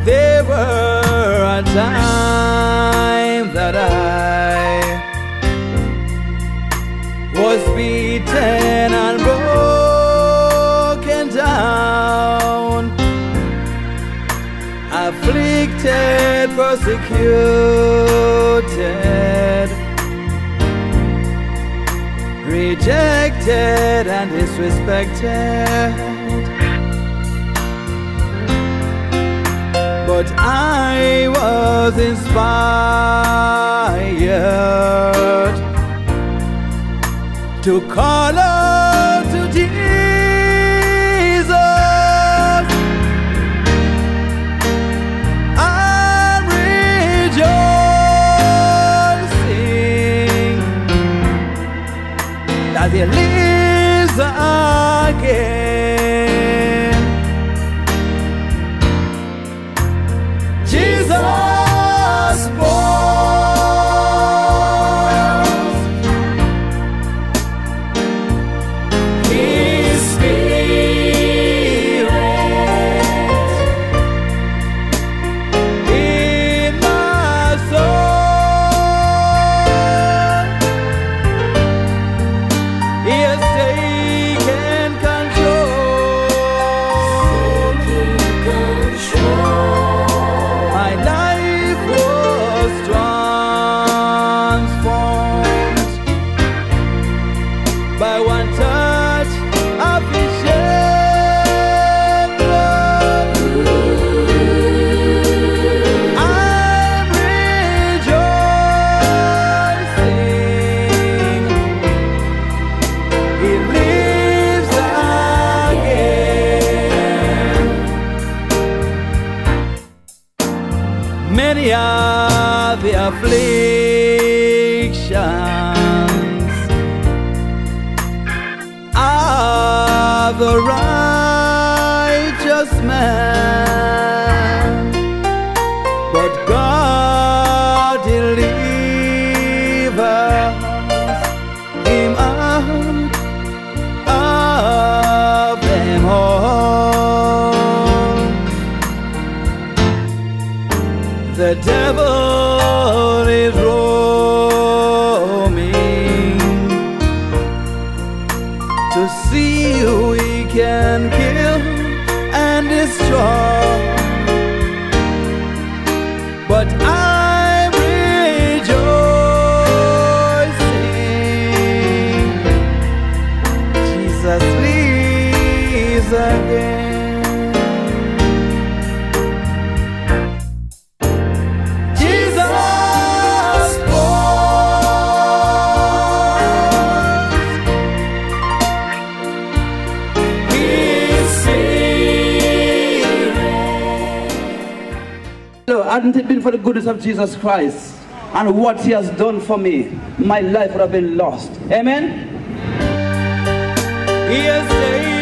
There were times that I was beaten and broken down, afflicted, persecuted, rejected and disrespected. But I was inspired to call out to Jesus and rejoicing that He lives again. Jesus born, His Spirit in my soul. He has taken control. My life was transformed by one touch of His shed blood. I'm rejoicing. He lives again. Many are the afflictions of the righteous man, but God delivers him out of them all. The devil is roaming to see who he can kill and destroy, but I'm rejoicing. Jesus lives again. Hadn't it been for the goodness of Jesus Christ and what He has done for me, my life would have been lost. Amen? He has saved